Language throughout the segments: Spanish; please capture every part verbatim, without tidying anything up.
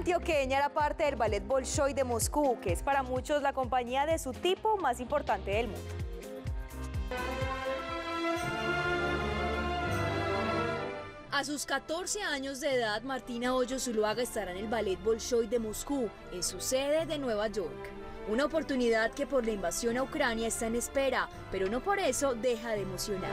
antioqueña era parte del Ballet Bolshoi de Moscú, que es para muchos la compañía de su tipo más importante del mundo. A sus catorce años de edad, Martina Hoyo Zuluaga estará en el Ballet Bolshoi de Moscú, en su sede de Nueva York. Una oportunidad que por la invasión a Ucrania está en espera, pero no por eso deja de emocionar.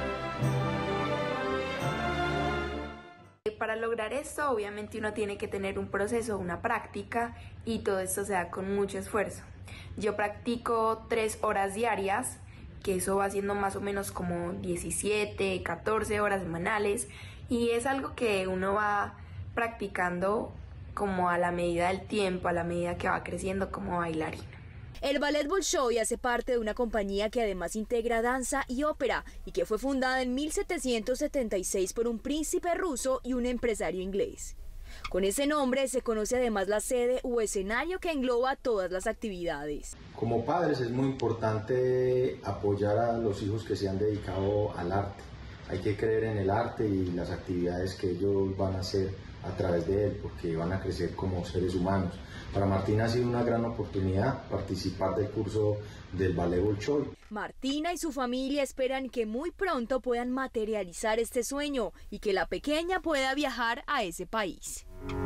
Para lograr esto, obviamente uno tiene que tener un proceso, una práctica, y todo esto se da con mucho esfuerzo. Yo practico tres horas diarias, que eso va siendo más o menos como diecisiete, catorce horas semanales, y es algo que uno va practicando como a la medida del tiempo, a la medida que va creciendo como bailarina. El Ballet Bolshoi hace parte de una compañía que además integra danza y ópera y que fue fundada en mil setecientos setenta y seis por un príncipe ruso y un empresario inglés. Con ese nombre se conoce además la sede u escenario que engloba todas las actividades. Como padres es muy importante apoyar a los hijos que se han dedicado al arte. Hay que creer en el arte y las actividades que ellos van a hacer a través de él, porque van a crecer como seres humanos. Para Martina ha sido una gran oportunidad participar del curso del Ballet Bolshoi. Martina y su familia esperan que muy pronto puedan materializar este sueño y que la pequeña pueda viajar a ese país.